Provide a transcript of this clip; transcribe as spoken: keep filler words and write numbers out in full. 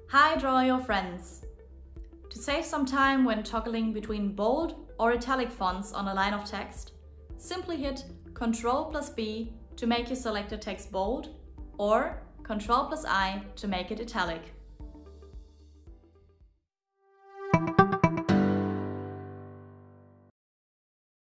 Hi draw dot I O friends! To save some time when toggling between bold or italic fonts on a line of text, simply hit Ctrl plus B to make your selected text bold or Ctrl plus I to make it italic.